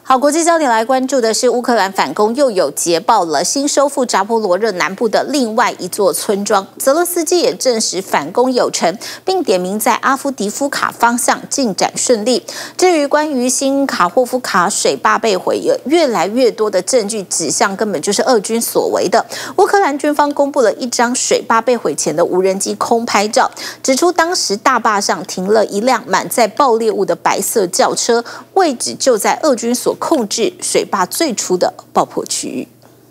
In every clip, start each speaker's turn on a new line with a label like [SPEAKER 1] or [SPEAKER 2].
[SPEAKER 1] 好，国际焦点来关注的是乌克兰反攻又有捷报了，新收复扎波罗热南部的另外一座村庄。泽勒斯基也证实反攻有成，并点名在阿夫迪夫卡方向进展顺利。至于关于新卡霍夫卡水坝被毁，有越来越多的证据指向根本就是俄军所为的。乌克兰军方公布了一张水坝被毁前的无人机空拍照，指出当时大坝上停了一辆满载爆裂物的白色轿车，位置就在俄军所控制水坝最初的爆破区域。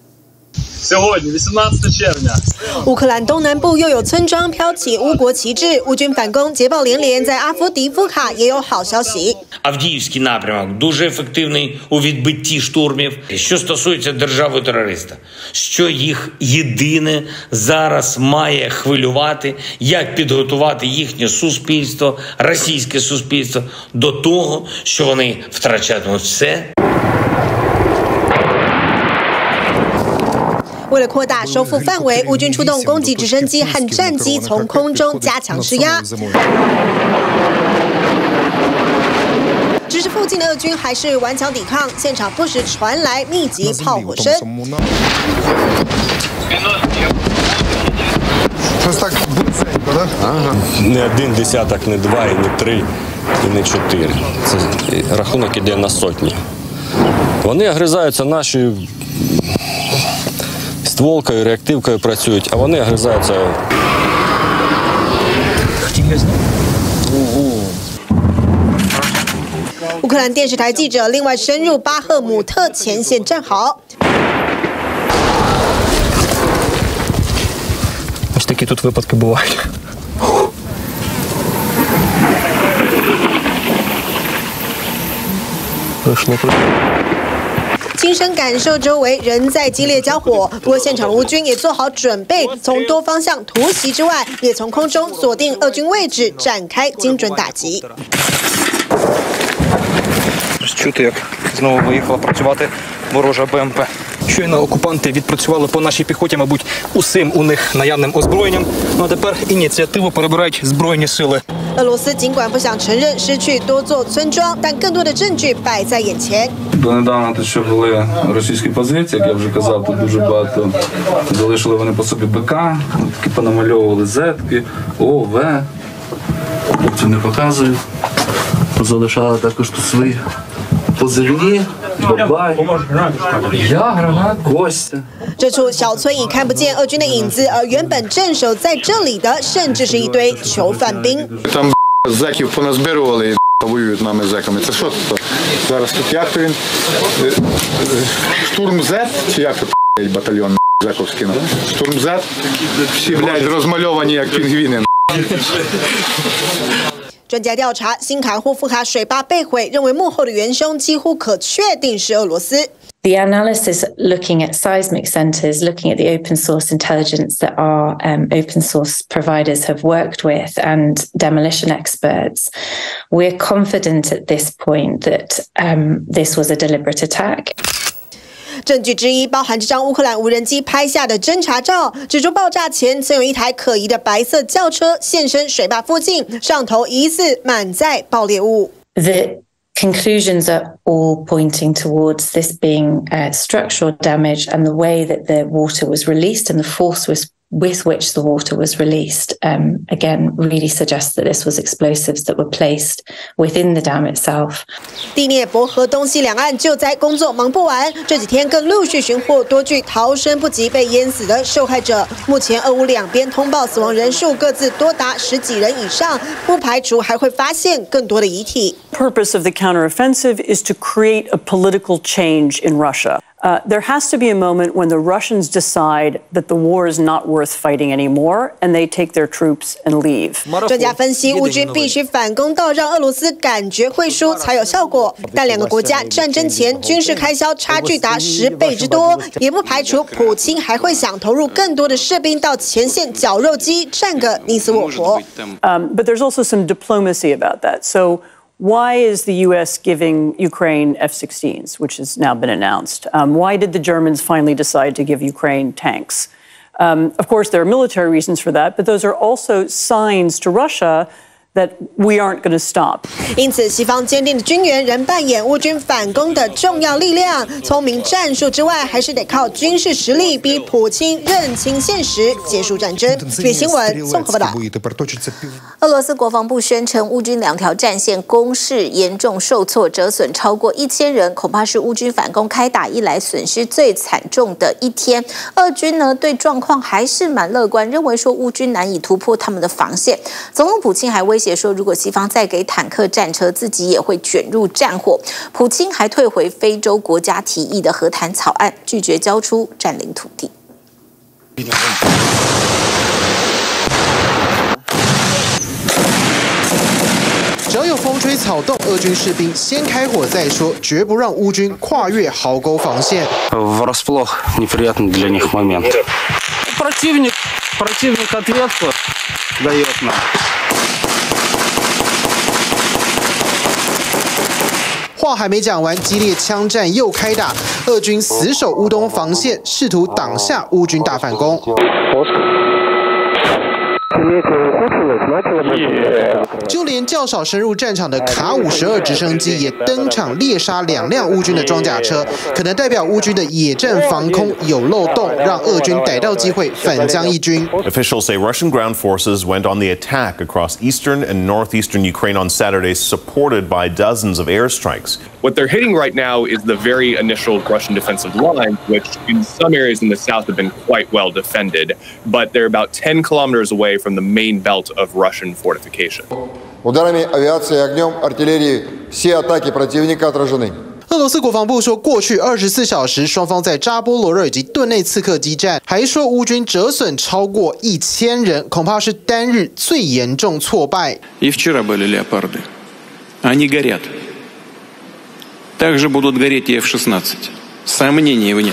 [SPEAKER 2] 乌克兰东南部又有村庄飘起乌国旗帜，乌军反攻捷报连连，在阿夫迪夫卡也有好消息。
[SPEAKER 3] Авдіївський напрямок дуже ефективний у відбитті штурмів. Що стосується держави-терориста, що їх єдине зараз має хвилювати, як підготувати їхнє суспільство, російське суспільство до того, що вони втрачатимуть все.
[SPEAKER 2] 为了扩大收复范围，乌军出动攻击直升机和战机从空中加强施压。只是附近的俄军还是顽强抵抗，现场不时传来密集炮火声。
[SPEAKER 4] Не один десяток, не два, і не три, і не чотири. Це рахунок іде на сотні. Вони огризаються нашою стволкою, реактивкою працюють, а вони огризаються.
[SPEAKER 2] 乌克兰电视台记者另外深入巴赫姆特前线站好。
[SPEAKER 5] Ось такі тут випадки бувають.
[SPEAKER 2] 亲身感受周围仍在激烈交火，不过现场乌军也做好准备，从多方向突袭之外，也从空中锁定俄军位置，展开精准打击。
[SPEAKER 5] Чути, як знову виїхала працювати ворожа БМП. Щойно окупанти відпрацювали по нашій піхоті, мабуть, усім у них наявним озброєнням. Ну а тепер ініціативу перебирають Збройні сили.
[SPEAKER 2] 俄罗斯尽管不想承认失去多座村庄，但更多的证据摆在眼前。
[SPEAKER 6] Донедавна те, що були російські позиції, як я вже казав, тут дуже багато залишили вони по собі БК, такі понамальовували зетки, О, В. Хлопці не показую. Залишали також тут свої позивні, бабай, я, гранат, Костя.
[SPEAKER 2] 这处小村已看不见俄军的影子，而原本镇守在这里的，甚至是一堆囚犯兵。
[SPEAKER 7] Там зеків поназбирували і воюють нами зеками. Це що тут? Зараз тут як то він? Штурм Z? Чи як тут батальйон зековський? Штурм Z? Всі, блядь, розмальовані як пінгвіни.
[SPEAKER 2] 专家调查新卡霍夫卡水坝被毁，认为幕后的元凶几乎可确定是俄罗斯。
[SPEAKER 8] The analysis looking at seismic centers, looking at the open source intelligence that our open source providers have worked with and demolition experts, we're confident at this point that this was a deliberate attack.
[SPEAKER 2] 证据之一包含这张乌克兰无人机拍下的侦察照，指出爆炸前曾有一台可疑的白色轿车现身水坝附近，上头疑似满载爆裂物。
[SPEAKER 8] The conclusions are all pointing towards this being structural damage, and the way that the water was released and the force with which the water was released, again, really suggests that this was explosives that were placed within the dam itself.
[SPEAKER 2] 第聂伯河东西两岸救灾工作忙不完，这几天更陆续寻获多具逃生不及被淹死的受害者。目前俄乌两边通报死亡人数各自多达10几人以上，不排除还会发现更多的遗体。
[SPEAKER 9] Purpose of the counteroffensive is to create a political change in Russia. There has to be a moment when the Russians decide that the war is not worth fighting anymore, and they take their troops and leave.
[SPEAKER 2] 专家分析，乌军必须反攻到让俄罗斯感觉会输才有效果。但两个国家战争前军事开销差距达10倍之多，也不排除普京还会想投入更多的士兵到前线绞肉机，战个你死我活。
[SPEAKER 9] But there's also some diplomacy about that. So. Why is the U.S. giving Ukraine F-16s, which has now been announced? Why did the Germans finally decide to give Ukraine tanks? Of course, there are military reasons for that, but those are also signs to Russia that we aren't going to stop.
[SPEAKER 2] 因此，西方坚定的军援仍扮演乌军反攻的重要力量。聪明战术之外，还是得靠军事实力，逼普京认清现实，结束战争。据新闻综合报道。
[SPEAKER 1] 俄罗斯国防部宣称，乌军2条战线攻势严重受挫，折损超过1000人，恐怕是乌军反攻开打以来损失最惨重的一天。俄军呢对状况还是蛮乐观，认为说乌军难以突破他们的防线。总统普京还威胁说，如果西方再给坦克、战车，自己也会卷入战火。普京还退回非洲国家提议的和谈草案，拒绝交出占领土地。
[SPEAKER 10] 只要有风吹草动，俄军士兵先开火再说，绝不让乌军跨越壕沟防线。
[SPEAKER 11] Врасплох неприятный для них момент. Противник ответку дает нам.
[SPEAKER 10] 话还没讲完，激烈枪战又开打，俄军死守乌东防线，试图挡下乌军大反攻。就连较少深入战场的卡52直升机也登场猎杀2辆乌军的装甲车，可能代表乌军的野战防空有漏洞，让俄军逮到机会反将一军。
[SPEAKER 12] Officials say Russian ground forces went on the attack across eastern and northeastern Ukraine on Saturday, supported by dozens of airstrikes.
[SPEAKER 13] What they're hitting right now is the very initial Russian defensive line, which in some areas in the south have been quite well defended, but they're about 10 kilometers away from the main belt of Russian fortification.
[SPEAKER 14] Ударами авиации и огнем артиллерии все атаки противника отражены.
[SPEAKER 10] 俄罗斯国防部说，过去24小时，双方在扎波罗热以及顿内刺克激战，还说乌军折损超过1000人，恐怕是单日最严重挫败。
[SPEAKER 15] И вчера были леопарды, они горят. Также будут гореть и F-16. Сомнений нет.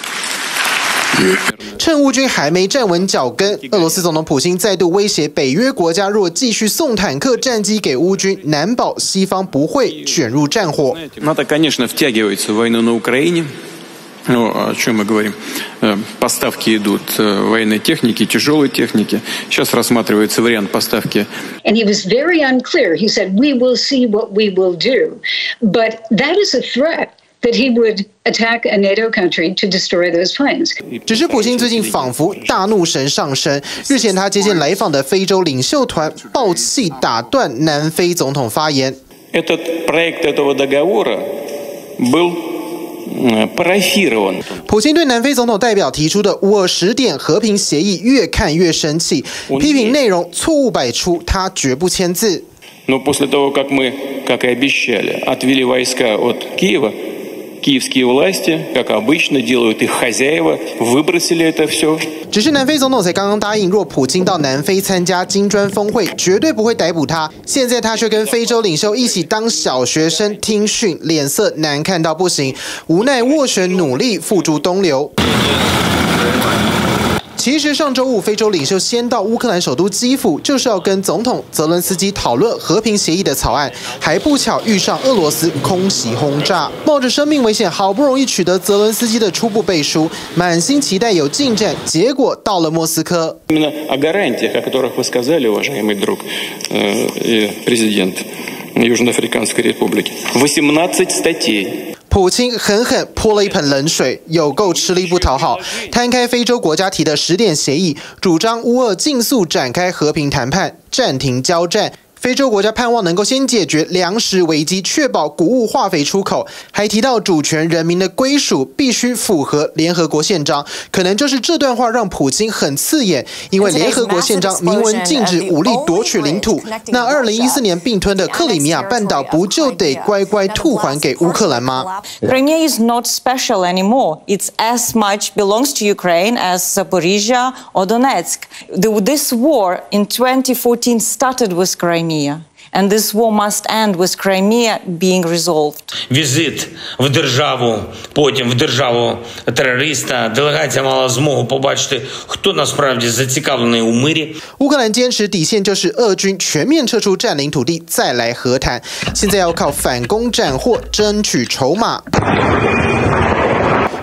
[SPEAKER 10] 趁乌军还没站稳脚跟，俄罗斯总统普京再度威胁北约国家，若继续送坦克、战机给乌军，难保西方不会卷入战火。
[SPEAKER 15] НАТО, конечно, втягивается в войну на Украине. Ну, о чем мы говорим? Поставки идут военной техники, тяжелой техники. Сейчас рассматривается вариант поставки.
[SPEAKER 16] And he was very unclear. He said, "We will see what we will do," but that is a threat. That he would attack a NATO country to destroy those planes.
[SPEAKER 10] 只是普京最近仿佛大怒神上身，日前他接见来访的非洲领袖团，爆气打断南非总统发言。
[SPEAKER 15] Этот проект этого договора был парафирован.
[SPEAKER 10] 普京对南非总统代表提出的乌俄10点和平协议越看越生气，批评内容错误百出，他绝不签字。
[SPEAKER 15] Но после того, как мы, как и обещали, отвели войска от Киева. Киевские власти, как обычно, делают их хозяева, выбросили это все.
[SPEAKER 10] 只是南非总统才刚刚答应，若普京到南非参加金砖峰会，绝对不会逮捕他。现在他却跟非洲领袖一起当小学生听训，脸色难看到不行，无奈斡旋努力付诸东流。其实上周五，非洲领袖先到乌克兰首都基辅，就是要跟总统泽伦斯基讨论和平协议的草案，还不巧遇上俄罗斯空袭轰炸，冒着生命危险，好不容易取得泽伦斯基的初步背书，满心期待有进展，结果到了莫斯科。
[SPEAKER 15] Именно о гарантиях, о которых вы сказали, уважаемый друг президент Южноафриканской Республики, 18 статей.
[SPEAKER 10] 普京狠狠泼了一盆冷水，有够吃力不讨好。摊开非洲国家提的10点协议，主张乌俄尽速展开和平谈判，暂停交战。非洲国家盼望能够先解决粮食危机，确保谷物化肥出口，还提到主权人民的归属必须符合联合国宪章。可能就是这段话让普京很刺眼，因为联合国宪章明文禁止武力夺取领土，那2014年并吞的克里米亚半岛不就得乖乖吐还给乌克兰吗？
[SPEAKER 17] Crimea is not special anymore. It's as much belongs to Ukraine as Zaporizhia or Donetsk. This war in 2014 started with Crimea. And this war must end with Crimea being resolved.
[SPEAKER 3] Візит в державу, потім в державу терориста. Делегація мала змогу побачити, хто насправді зацікавлений у мирі.
[SPEAKER 10] 乌克兰坚持底线就是俄军全面撤出占领土地，再来和谈。现在要靠反攻斩获，争取筹码。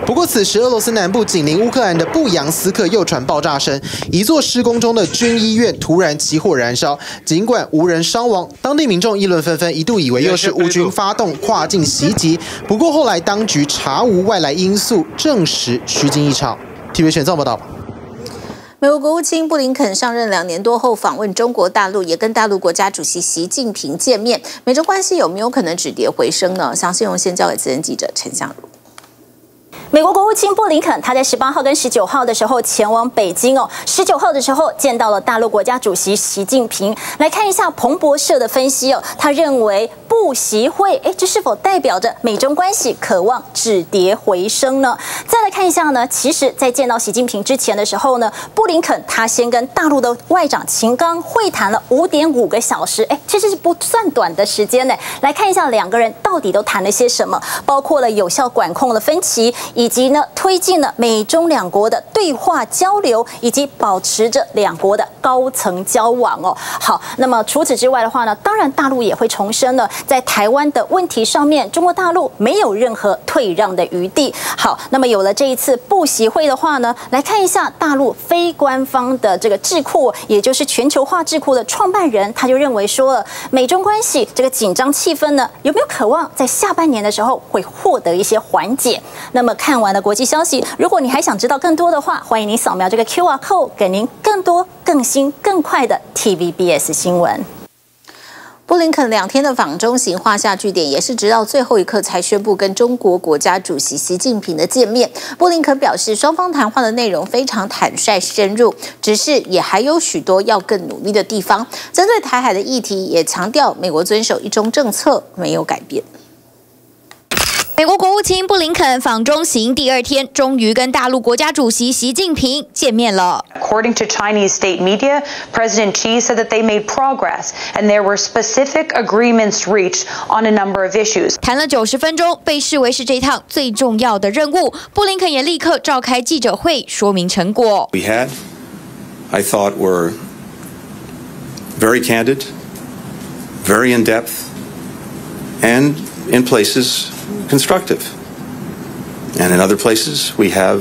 [SPEAKER 10] 不过，此时俄罗斯南部紧邻乌克兰的布扬斯克又传爆炸声，一座施工中的军医院突然起火燃烧，尽管无人伤亡，当地民众议论纷纷，一度以为又是乌军发动跨境袭击。不过后来当局查无外来因素，证实虚惊一场。TVB 选综报道。
[SPEAKER 1] 美国国务卿布林肯上任2年多后访问中国大陆，也跟大陆国家主席习近平见面。美中关系有没有可能止跌回升呢？详细用先交给资深记者陈相如。
[SPEAKER 18] 美国国务卿布林肯，他在18号跟19号的时候前往北京哦。19号的时候见到了大陆国家主席习近平。来看一下彭博社的分析哦，他认为布习会，这是否代表着美中关系渴望止跌回升呢？再来看一下呢，其实，在见到习近平之前的时候呢，布林肯他先跟大陆的外长秦刚会谈了5.5个小时，其实是不算短的时间呢。来看一下两个人到底都谈了些什么，包括了有效管控了分歧。以及呢，推进了美中两国的对话交流，以及保持着两国的高层交往哦。好，那么除此之外的话呢，当然大陆也会重申了，在台湾的问题上面，中国大陆没有任何退让的余地。好，那么有了这一次布习会的话呢，来看一下大陆非官方的这个智库，也就是全球化智库的创办人，他就认为说了，美中关系这个紧张气氛呢，有没有渴望在下半年的时候会获得一些缓解？那么看完了国际消息，如果你还想知道更多的话，欢迎你扫描这个 QR code， 给您更多、更新、更快的 TVBS 新闻。
[SPEAKER 1] 布林肯2天的访中行画下句点，也是直到最后一刻才宣布跟中国国家主席习近平的见面。布林肯表示，双方谈话的内容非常坦率深入，只是也还有许多要更努力的地方。针对台海的议题，也强调美国遵守一中政策没有改变。
[SPEAKER 19] 美国国务卿布林肯访中行第2天，终于跟大陆国家主席习近平见面了。
[SPEAKER 20] According to Chinese state media, President Xi said that they made progress and there were specific agreements reached on a number of issues.
[SPEAKER 19] 谈了90分钟，被视为是这趟最重要的任务。布林肯也立刻召开记者会说明成果。
[SPEAKER 21] We had, I thought, were very candid, very in depth, and in places constructive. And in other places, we have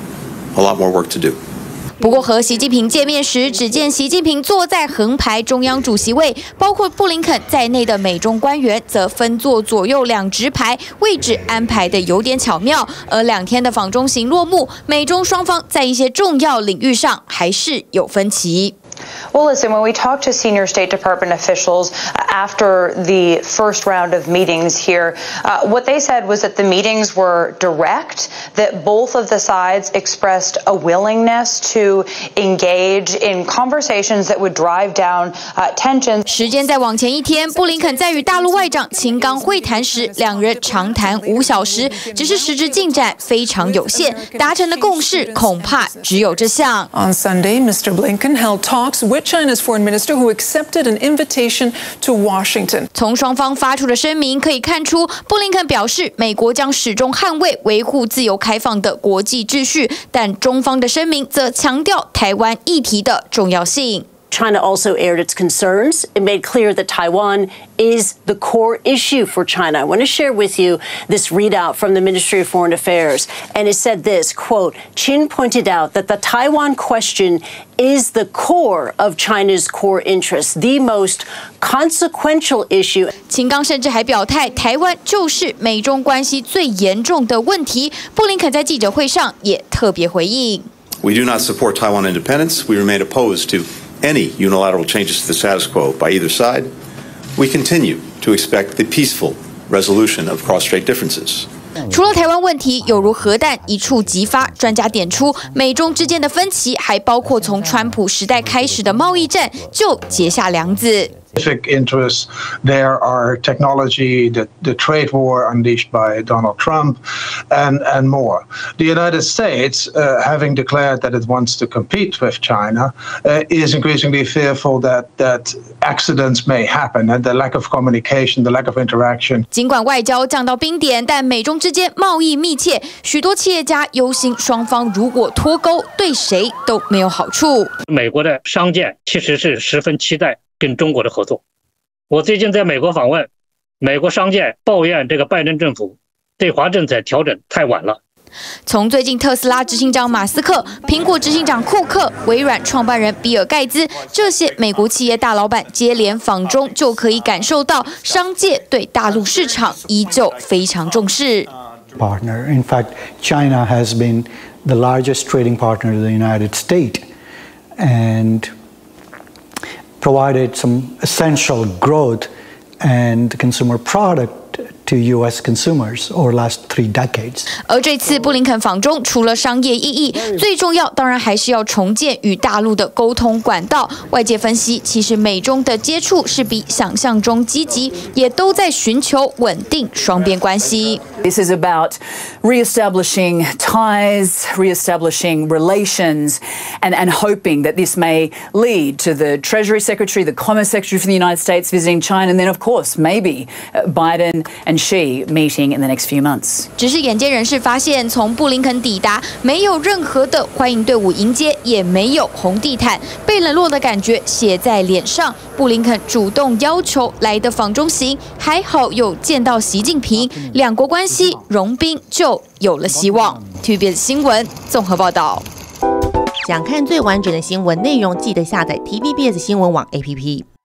[SPEAKER 21] a lot more work to do.
[SPEAKER 19] 不过和习近平见面时，只见习近平坐在横排中央主席位，包括布林肯在内的美中官员则分坐左右2直排，位置安排的有点巧妙。而2天的访中行落幕，美中双方在一些重要领域上还是有分歧。
[SPEAKER 20] Well, listen, when we talked to senior State Department officials after the first round of meetings here, what they said was that the meetings were direct, that both of the sides expressed a willingness to engage in conversations that would drive down tensions.
[SPEAKER 19] 时间再往前1天，布林肯在与大陆外长秦刚会谈时，两人长谈5小时，只是实质进展非常有限，达成的共识恐怕只有这项。
[SPEAKER 22] On Sunday, Mr. Blinken held talks with China's foreign minister who accepted an invitation to Washington.
[SPEAKER 19] 从双方发出的声明可以看出，布林肯表示，美国将始终捍卫维护自由开放的国际秩序，但中方的声明则强调台湾议题的重要性。
[SPEAKER 23] China also aired its concerns. It made clear that Taiwan is the core issue for China. I want to share with you this readout from the Ministry of Foreign Affairs. And it said this, quote, Qin pointed out that the Taiwan question is the core of China's core interests, the most consequential issue.
[SPEAKER 19] 秦刚甚至还表态，台湾就是美中关系最严重的问题。布林肯在记者会上也特别回应
[SPEAKER 21] We do not support Taiwan independence. We remain opposed to any unilateral changes to the status quo by either side. We continue to expect the peaceful resolution of cross-strait differences.
[SPEAKER 19] 除了台湾问题有如核弹一触即发，专家点出美中之间的分歧还包括从川普时代开始的贸易战就结下梁子。
[SPEAKER 24] Specific interests there are technology, the trade war unleashed by Donald Trump, and more. The United States, having declared that it wants to compete with China, is increasingly fearful that accidents may happen, and the lack of communication, the lack of interaction.
[SPEAKER 19] 尽管外交降到冰点，但美中之间贸易密切，许多企业家忧心双方如果脱钩，对谁都没有好处。
[SPEAKER 25] 美国的商界其实是十分期待跟中国的合作。我最近在美国访问，美国商界抱怨这个拜登政府对华政策调整太晚了。
[SPEAKER 19] 从最近特斯拉执行长马斯克、苹果执行长库克、微软创办人比尔盖茨这些美国企业大老板接连访中，就可以感受到商界对大陆市场依旧非常重视。
[SPEAKER 4] Partner. In fact, China has been the largest trading partner to the United States and provided some essential growth and consumer product to U.S. consumers over the last 3 decades.
[SPEAKER 19] 而这次布林肯访中，除了商业意义，最重要当然还是要重建与大陆的沟通管道。外界分析，其实美中的接触是比想象中积极，也都在寻求稳定双边关系。
[SPEAKER 5] This is about reestablishing ties, reestablishing relations, and hoping that this may lead to the Treasury Secretary, the Commerce Secretary for the United States visiting China, and then, of course, maybe Biden and Xi meeting in the next few months.
[SPEAKER 19] 只是眼尖人士发现，从布林肯抵达，没有任何的欢迎队伍迎接，也没有红地毯，被冷落的感觉写在脸上。布林肯主动要求来的访中行，还好有见到习近平，两国关系融冰就有了希望。TVBS 新闻综合报道。
[SPEAKER 6] 想看最完整的新闻内容，记得下载 TVBS 新闻网 APP。